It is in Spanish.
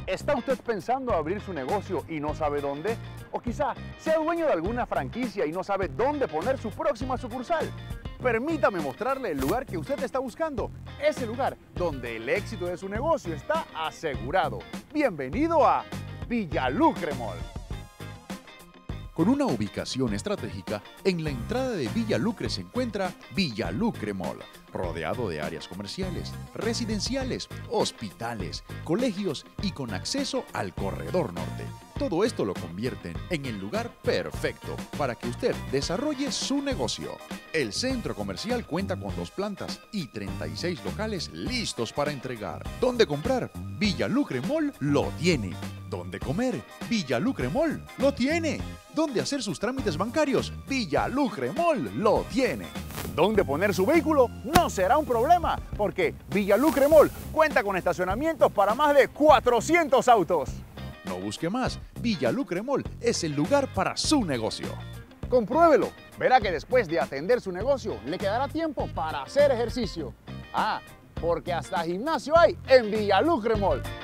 ¿Está usted pensando abrir su negocio y no sabe dónde? O quizá sea dueño de alguna franquicia y no sabe dónde poner su próxima sucursal. Permítame mostrarle el lugar que usted está buscando. Ese lugar donde el éxito de su negocio está asegurado. Bienvenido a Villalucre Mall. Con una ubicación estratégica, en la entrada de Villalucre se encuentra Villalucre Mall, rodeado de áreas comerciales, residenciales, hospitales, colegios y con acceso al Corredor Norte. Todo esto lo convierten en el lugar perfecto para que usted desarrolle su negocio. El centro comercial cuenta con 2 plantas y 36 locales listos para entregar. ¿Dónde comprar? Villalucre Mall lo tiene. ¿Dónde comer? Villalucre Mall lo tiene. ¿Dónde hacer sus trámites bancarios? Villalucre Mall lo tiene. ¿Dónde poner su vehículo? No será un problema, porque Villalucre Mall cuenta con estacionamientos para más de 400 autos. No busque más, Villalucre Mall es el lugar para su negocio. Compruébelo, verá que después de atender su negocio le quedará tiempo para hacer ejercicio. Porque hasta gimnasio hay en Villalucre Mall.